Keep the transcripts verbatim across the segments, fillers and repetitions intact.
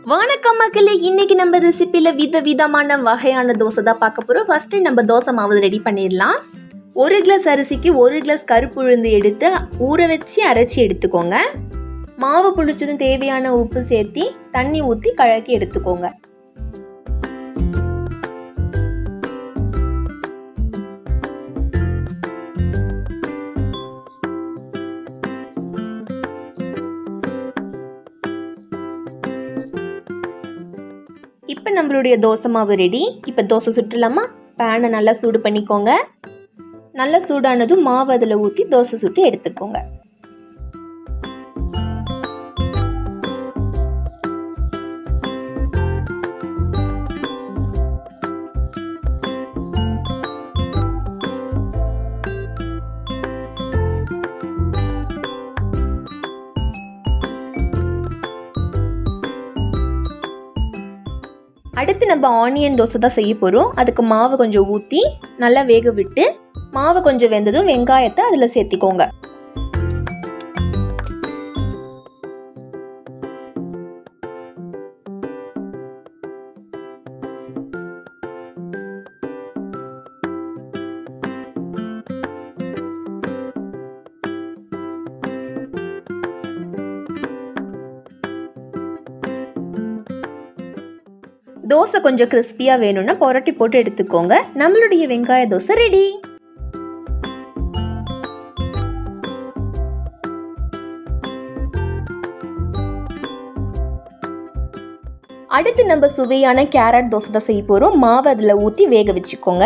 வணக்கம் மக்களே, இன்னைக்கு நம்ம ரெசிபியில் வித விதமான வகையான தோசை தான் பார்க்க போகிறோம். ஃபஸ்ட்டு நம்ம தோசை மாவு ரெடி பண்ணிடலாம். ஒரு கிளாஸ் அரிசிக்கு ஒரு கிளாஸ் கருப்பு உளுந்து எடுத்து ஊற வச்சு அரைச்சி எடுத்துக்கோங்க. மாவு புளிச்சதும் தேவையான உப்பு சேர்த்து தண்ணி ஊற்றி கலக்கி எடுத்துக்கோங்க. இப்போ நம்மளுடைய தோசை மாவு ரெடி. இப்போ தோசை சுட்டுலாமா? பேனை நல்லா சூடு பண்ணிக்கோங்க. நல்லா சூடானதும் மாவு அதில் ஊற்றி தோசை சுட்டு எடுத்துக்கோங்க. அடுத்து நம்ம ஆனியன் தோசை தான் செய்ய போகிறோம். அதுக்கு மாவு கொஞ்சம் ஊற்றி நல்லா வேக விட்டு மாவு கொஞ்சம் வெந்ததும் வெங்காயத்தை அதில் சேர்த்திக்கோங்க. தோசை கொஞ்சம் கிறிஸ்பியாக வேணும்னா புரட்டி போட்டு எடுத்துக்கோங்க. நம்மளுடைய வெங்காய தோசை ரெடி. அடுத்து நம்ம சுவையான கேரட் தோசை தான் செய்ய போகிறோம். மாவு அதில் ஊற்றி வேக வச்சுக்கோங்க.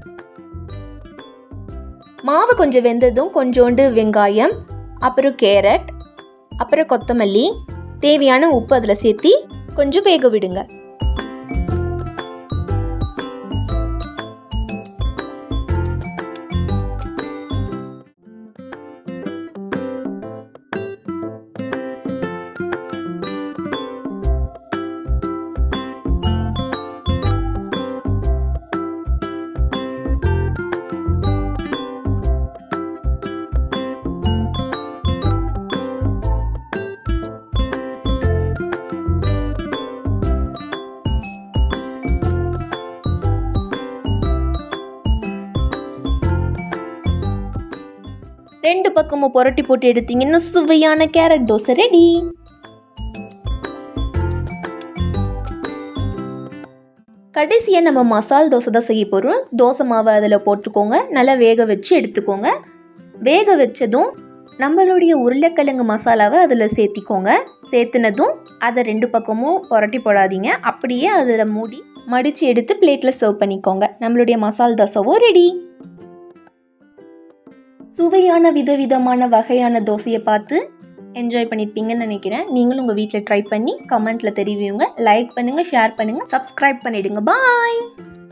மாவு கொஞ்சம் வெந்ததும் கொஞ்சோண்டு வெங்காயம், அப்புறம் கேரட், அப்புறம் கொத்தமல்லி, தேவையான உப்பு அதில் சேர்த்து கொஞ்சம் வேக விடுங்க. ரெண்டு பக்கமும் புரட்டி போட்டு எடுத்தீங்கன்னா சுவையான கேரட் தோசை ரெடி. கடைசியாக நம்ம மசால் தோசை தான் செய்ய போகிறோம். தோசை மாவை அதில் போட்டுக்கோங்க. நல்லா வேக வச்சு எடுத்துக்கோங்க. வேக வச்சதும் நம்மளுடைய உருளைக்கிழங்கு மசாலாவை அதில் சேர்த்திக்கோங்க. சேர்த்துனதும் அதை ரெண்டு பக்கமும் புரட்டி போடாதீங்க. அப்படியே அதில் மூடி மடித்து எடுத்து பிளேட்டில் சர்வ் பண்ணிக்கோங்க. நம்மளுடைய மசால் தோசைவும் ரெடி. சுவையான விதவிதமான வகையான தோசையை பார்த்து என்ஜாய் பண்ணியிருப்பீங்கன்னு நினைக்கிறேன். நீங்களும் உங்கள் வீட்டில் ட்ரை பண்ணி கமெண்ட்டில் தெரிவிங்க. லைக் பண்ணுங்கள், ஷேர் பண்ணுங்கள், சப்ஸ்கிரைப் பண்ணிவிடுங்க. பாய்.